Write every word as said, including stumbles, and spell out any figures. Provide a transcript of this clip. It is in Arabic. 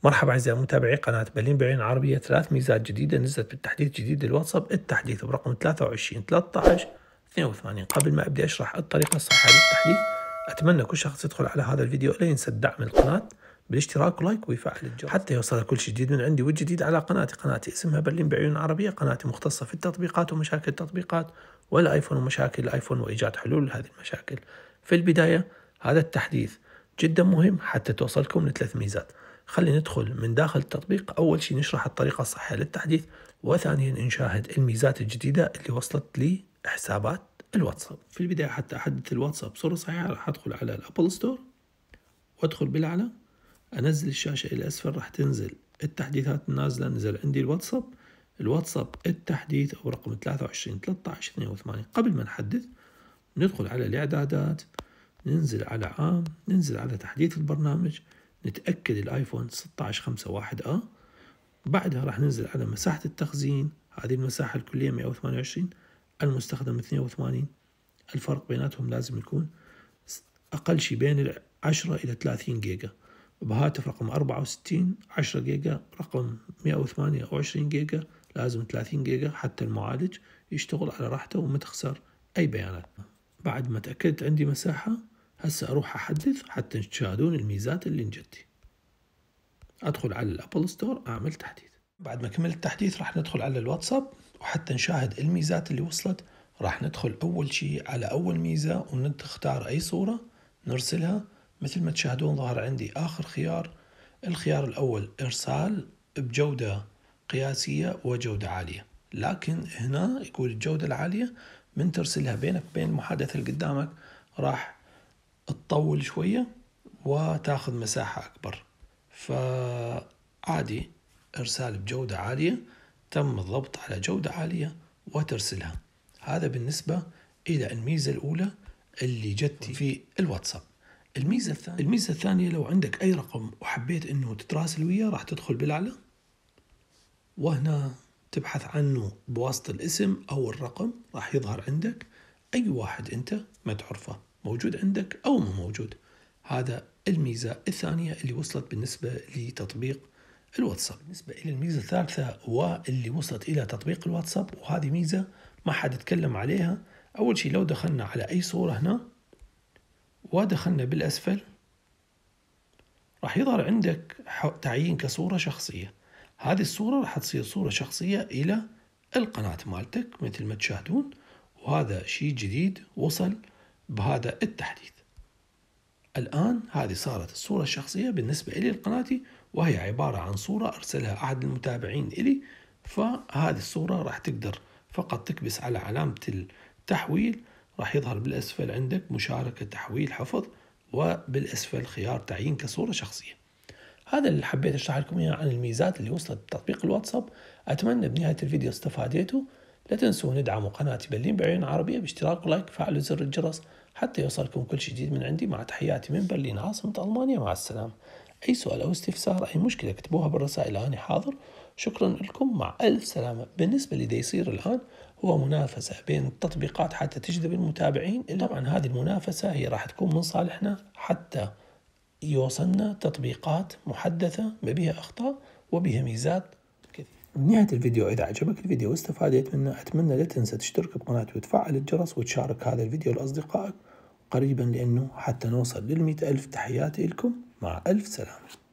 مرحبا أعزائي متابعي قناة برلين بعيون عربية. ثلاث ميزات جديدة نزلت بالتحديث الجديد للواتساب، التحديث برقم ثلاثة وعشرين ثلاثة عشر اثنين وثمانين. قبل ما أبدأ أشرح الطريقة الصحيحة للتحديث، أتمنى كل شخص يدخل على هذا الفيديو لا ينسى الدعم القناة بالاشتراك ولايك ويفعل الجرس حتى يوصل كل شيء جديد من عندي والجديد على قناتي. قناتي اسمها برلين بعيون عربية، قناتي مختصة في التطبيقات ومشاكل التطبيقات والآيفون ومشاكل الآيفون وإيجاد حلول لهذه المشاكل. في البداية هذا التحديث جدا مهم حتى توصلكم لثلاث ميزات. خلينا ندخل من داخل التطبيق. أول شيء نشرح الطريقة الصحيحة للتحديث، وثانيا نشاهد الميزات الجديدة اللي وصلت لي حسابات الواتساب. في البداية حتى أحدث الواتساب بصورة صحيحة راح أدخل على الأبل ستور وأدخل بالأعلى، أنزل الشاشة إلى أسفل، راح تنزل التحديثات النازلة. نزل عندي الواتساب الواتساب التحديث أو رقم ثلاثة وعشرين ثلاثة عشر اثنين وثمانين. قبل ما نحدث ندخل على الإعدادات، ننزل على عام، ننزل على تحديث البرنامج، نتأكد الآيفون ستة عشر خمسة واحد آ. بعدها راح ننزل على مساحة التخزين، هذه المساحة الكلية مئة وثمانية وعشرين، المستخدم اثنين وثمانين. الفرق بيناتهم لازم يكون أقل شيء بين عشرة إلى ثلاثين جيجا. بهاتف رقم أربعة وستين عشرة جيجا، رقم مئة وثمانية أو عشرين جيجا لازم ثلاثين جيجا حتى المعالج يشتغل على راحته وما تخسر أي بيانات. بعد ما تأكدت عندي مساحة، هسه أروح أحدث حتى تشاهدون الميزات اللي انجتي. أدخل على الأبل ستور أعمل تحديث. بعد ما كملت التحديث راح ندخل على الواتساب، وحتى نشاهد الميزات اللي وصلت راح ندخل أول شيء على أول ميزة ونختار أي صورة نرسلها. مثل ما تشاهدون ظهر عندي آخر خيار. الخيار الأول إرسال بجودة قياسية وجودة عالية، لكن هنا يقول الجودة العالية من ترسلها بينك وبين المحادثة اللي قدامك راح تطول شوية وتاخذ مساحة أكبر، فعادي إرسال بجودة عالية تم الضبط على جودة عالية وترسلها. هذا بالنسبة إلى الميزة الأولى اللي جتي في الواتساب. الميزة الثانية الميزة الثانية لو عندك أي رقم وحبيت إنه تتراسل وياه راح تدخل بالأعلى، وهنا تبحث عنه بواسطة الاسم أو الرقم. راح يظهر عندك أي واحد أنت ما تعرفه موجود عندك أو مو موجود. هذا الميزة الثانية اللي وصلت بالنسبة لتطبيق الواتساب. بالنسبة إلى الميزة الثالثة واللي وصلت إلى تطبيق الواتساب، وهذه ميزة ما حد يتكلم عليها. أول شيء لو دخلنا على أي صورة هنا ودخلنا بالأسفل راح يظهر عندك تعيين كصورة شخصية. هذه الصورة راح تصير صورة شخصية إلى القناة مالتك مثل ما تشاهدون، وهذا شيء جديد وصل بهذا التحديث. الآن هذه صارت الصورة الشخصية بالنسبة إلي لقناتي، وهي عبارة عن صورة أرسلها أحد المتابعين إلي. فهذه الصورة راح تقدر فقط تكبس على علامة التحويل، راح يظهر بالأسفل عندك مشاركة تحويل حفظ، وبالأسفل خيار تعيين كصورة شخصية. هذا اللي حبيت أشرح لكم إياه عن الميزات اللي وصلت بتطبيق الواتساب. أتمنى بنهاية الفيديو استفاديتوا. لا تنسوا ندعموا قناتي برلين بعيون عربية باشتراك ولايك، فعلوا زر الجرس حتى يوصلكم كل شيء جديد من عندي. مع تحياتي من برلين عاصمة ألمانيا، مع السلامة. أي سؤال أو استفسار أي مشكلة اكتبوها بالرسائل، أنا حاضر. شكرا لكم، مع ألف سلامة. بالنسبة اللي يصير الآن هو منافسة بين التطبيقات حتى تجذب المتابعين. طبعا هذه المنافسة هي راح تكون من صالحنا حتى يوصلنا تطبيقات محدثة ما بها أخطاء وبها ميزات كثير. بنهاية الفيديو إذا عجبك الفيديو واستفادت منه، أتمنى لا تنسى تشترك بقناتي وتفعل الجرس وتشارك هذا الفيديو لأصدقائك قريبا، لأنه حتى نوصل للمئة ألف. تحياتي لكم، مع ألف سلامة.